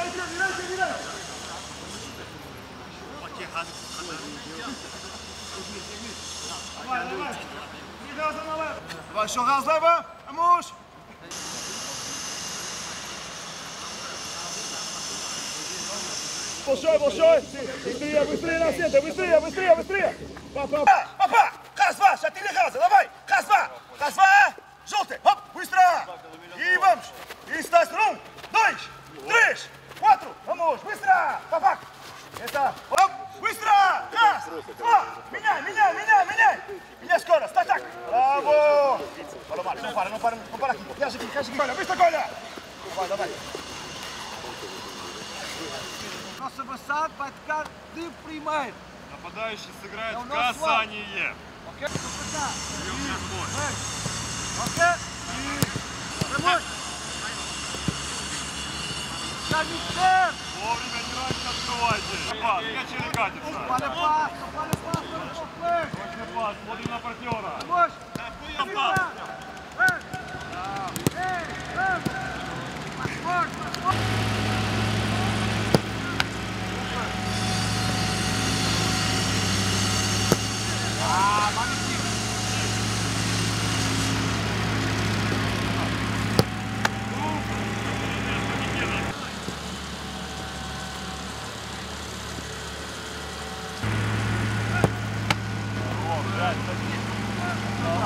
Давай, еще раз, лево, муж. Большой. Быстрее на центр, быстрее. Папа. Раз-два, шатили газа, давай. Раз-два. Желтый, хоп, быстро. И вамш. И стас рум. 2, 3, 4. Vamos, быстро. Папак. Это, хоп, быстро. Раз, два. Меняй. Меняй скорость, так. Браво. Não para aqui. Viaja aqui. Coля, bыстро, Коля. Давай. Nosso avançado vai tocar de primeiro. Нападающий сыграет в касание. Ok? Берем бой. Ok? Vamos! Já me quer! Вовремя не раньше открывайте. Пас, мяч или катится. Olha paz, Точный пас, смотрим на партнера. Vamos! Пас.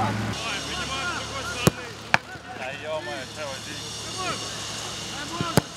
Да ё-моё, что вы здесь?